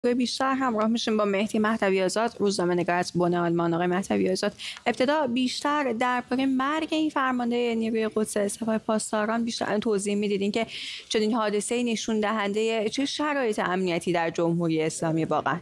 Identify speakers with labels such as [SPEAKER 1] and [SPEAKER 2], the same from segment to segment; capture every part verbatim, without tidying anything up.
[SPEAKER 1] بیشتر همراه میشیم با مهدی مهدوی آزاد، روزنامه‌نگار از بن آلمان. آقای مهدوی آزاد، ابتدا بیشتر درباره مرگ این فرمانده نیروی قدس سپاه پاسداران بیشتر توضیح میدیدین که چنین حادثه‌ای نشون دهنده چه شرایط امنیتی در جمهوری اسلامی واقعا؟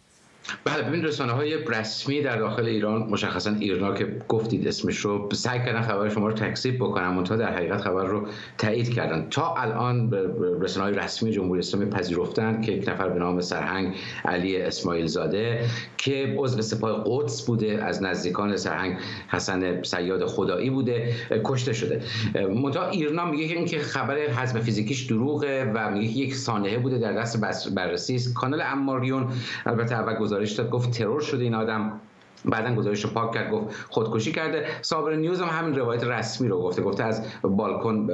[SPEAKER 2] بله، ببین رسانه‌های رسمی در داخل ایران، مشخصا ایرنا که گفتید اسمش رو، سعی کردن خبر شما رو تکذیب بکنن، منتها در حقیقت خبر رو تایید کردن. تا الان رسانه‌های رسمی جمهوری اسلامی پذیرفتن که یک نفر به نام سرهنگ علی اسماعیل زاده که عضو سپاه قدس بوده، از نزدیکان سرهنگ حسن صیاد خدایی بوده، کشته شده. منتها ایرنا میگه که اینکه خبر حزم فیزیکیش دروغه و میگه که یک سانحه بوده در دست بررسی است. کانال اماریون البته اول گزارش داد، گفت ترور شده این آدم، بعدن گزارش رو پاک کرد، گفت خودکشی کرده. صابر نیوز هم همین روایت رسمی رو گفته، گفته از بالکن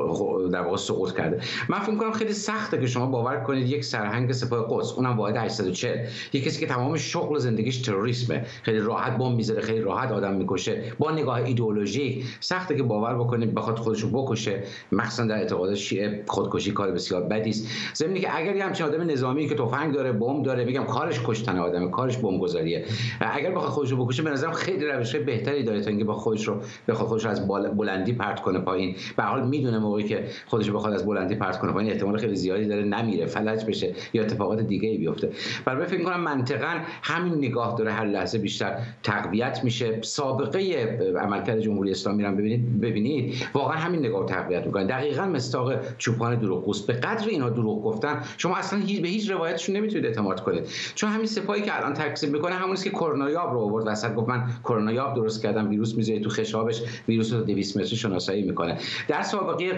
[SPEAKER 2] در واقع سقوط کرده. من فکر می‌کنم خیلی سخته که شما باور کنید یک سرهنگ سپاه قدس، اونم واحد هشتصد و چهل، یک کسی که تمام شغل زندگیش تروریسمه، خیلی راحت بمب میذاره، خیلی راحت آدم میکشه، با نگاه ایدئولوژیک سخته که باور بکنید بخواد خودش رو بکشه. مخصوصا در اعتقاد شیعه خودکشی کار بسیار بدی است. ضمن که اگر یه همچین آدم نظامی که تفنگ داره، بمب داره، میگم کارش کشتن آدمه، کارش بمب گذاریه، اگر بخواد خودش رو بکشه، به نظرم خیلی روش بهتری داره تا اینکه با خودش رو بخواد خودش رو از بلندی پرت کنه پایین. به هر حال میدونه موقعی که خودش رو بخواد از بلندی پرت کنه پایین، احتمال خیلی زیادی داره نمیره، فلج بشه یا اتفاقات دیگه ای بیفته. برای فکر کنم منطقاً همین نگاه داره هر لحظه بیشتر تقویت میشه. سابقه عملکرد جمهوری اسلامی رو ببینید ببینید واقعا همین نگاه تقویت میکنه، دقیقاً مستاق چوپان دروغگوست. به قدر اینا دروغ گفتن شما اصلا هیچ به هیچ روایتشون نمیتونید اعتماد کنید، چون همین سپاهی که الان تکذیب میکنه همون است که کرونایاب رو آورد وسط، گفت من کرونایاب درست کردم، ویروس میذاره تو خشابش، ویروس رو دویست متری شناسایی میکنه. در سابقه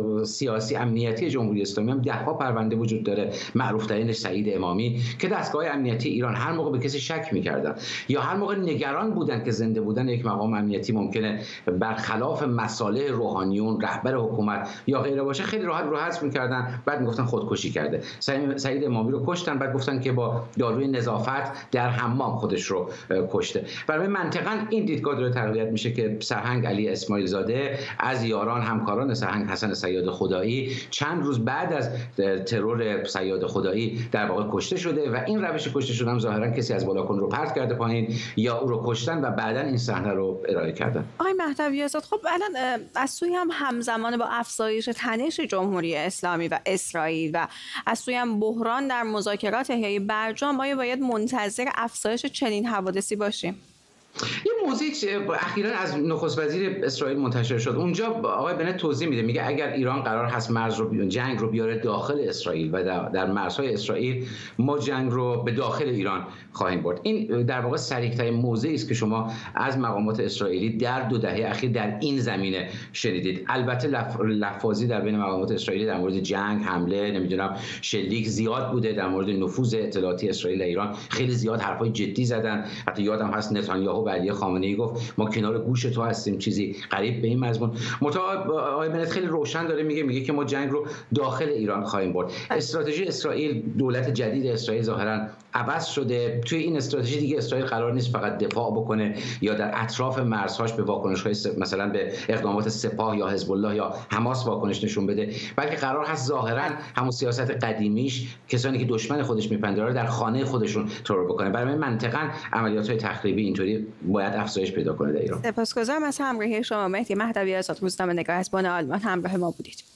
[SPEAKER 2] سیاسی امنیتی جمهوری اسلامی هم ده ها پرونده وجود داره، معروف ترینش سعید امامی که دستگاه امنیتی ایران هر موقع به کسی شک میکردن یا هر موقع نگران بودن که زنده بودن یک مقام امنیتی ممکنه برخلاف مصالح روحانیون، رهبر حکومت یا غیره باشه، خیلی راحت رو حذف میکردن، بعد میگفتن خودکشی کرده. سعید امامی رو کشتن، بعد گفتن که با داروی نظافت در حمام خودش رو کشته. برای منطقاً این دیدگاه داره تقویت میشه که سرهنگ علی اسماعیل زاده از یاران همکاران سرهنگ حسن صیاد خدایی چند روز بعد از ترور صیاد خدایی در واقع کشته شده و این روش کشته شدن ظاهرا کسی از بالاکن رو پرت کرده پایین یا او رو کشتن و بعداً این صحنه رو ارائه کردن.
[SPEAKER 1] آقای مهدوی آزاد، خب الان از سوی هم همزمان با افزایش تنش جمهوری اسلامی و اسرائیل و از سوی هم بحران در مذاکرات احیای برجام، آیا باید منتظر افزایش چنین حوادثی باشیم؟
[SPEAKER 2] یه موضوعی اخیراً از نخست وزیر اسرائیل منتشر شد، اونجا آقای بنت توضیح میده، میگه اگر ایران قرار هست مرز رو جنگ رو بیاره داخل اسرائیل و در مرزهای اسرائیل، ما جنگ رو به داخل ایران خواهیم برد. این در واقع صریح‌ترین موضعی است که شما از مقامات اسرائیلی در دو دهه اخیر در این زمینه شنیدید. البته لف... لفاظی در بین مقامات اسرائیلی در مورد جنگ، حمله، نمیدونم شلیک زیاد بوده، در مورد نفوذ اطلاعاتی اسرائیل در ایران خیلی زیاد حرفای جدی زدن. حتی یادم هست نتانیاهو و علی خامنه‌ای گفت ما کنار گوش تو هستیم، چیزی قریب به این مضمون. متأ آقای بنت خیلی روشن داره میگه میگه که ما جنگ رو داخل ایران خواهیم برد. استراتژی اسرائیل، دولت جدید اسرائیل ظاهرا عوض شده. توی این استراتژی دیگه اسرائیل قرار نیست فقط دفاع بکنه یا در اطراف مرزهاش به واکنش‌های مثلا به اقدامات سپاه یا حزب الله یا حماس واکنش نشون بده، بلکه قرار هست ظاهرا همون سیاست قدیمیش، کسانی که دشمن خودش میپنداره در خانه خودشون ترور بکنه. برای منطقاً عملیات‌های تخریبی اینطوری باید افزایش پیدا کنه در ایران.
[SPEAKER 1] سپاسگزارم از همراهی شما. مهدی مهدوی آزاد، روزنامه‌نگار از بن آلمان، همراه ما بودید.